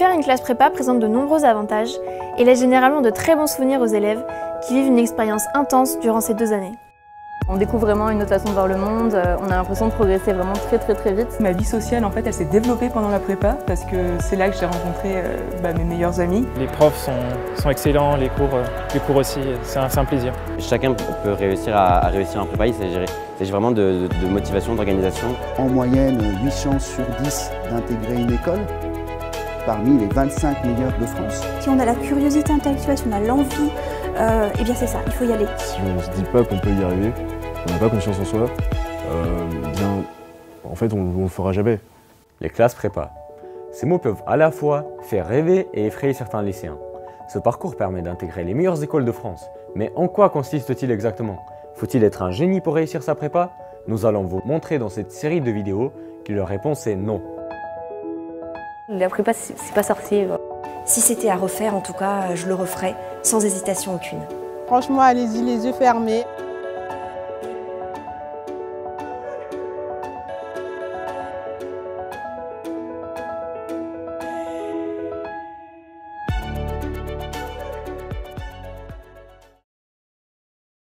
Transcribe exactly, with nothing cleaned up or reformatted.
Faire une classe prépa présente de nombreux avantages et laisse généralement de très bons souvenirs aux élèves qui vivent une expérience intense durant ces deux années. On découvre vraiment une autre façon de voir le monde, on a l'impression de progresser vraiment très très très vite. Ma vie sociale, en fait, elle s'est développée pendant la prépa parce que c'est là que j'ai rencontré euh, bah, mes meilleurs amis. Les profs sont, sont excellents, les cours, euh, les cours aussi, c'est un, un plaisir. Chacun peut réussir à, à réussir en prépa, il s'agit vraiment de, de, de motivation, d'organisation. En moyenne, huit chances sur dix d'intégrer une école parmi les vingt-cinq meilleurs de France. Si on a la curiosité intellectuelle, si on a l'envie, euh, eh bien c'est ça, il faut y aller. Si on ne se dit pas qu'on peut y arriver, on n'a pas confiance en soi, euh, bien, en fait, on ne le fera jamais. Les classes prépa. Ces mots peuvent à la fois faire rêver et effrayer certains lycéens. Ce parcours permet d'intégrer les meilleures écoles de France. Mais en quoi consiste-t-il exactement? Faut-il être un génie pour réussir sa prépa? Nous allons vous montrer dans cette série de vidéos que la réponse est non. La prépa, c'est pas sorcier. Si c'était à refaire, en tout cas, je le referais sans hésitation aucune. Franchement, allez-y les yeux fermés.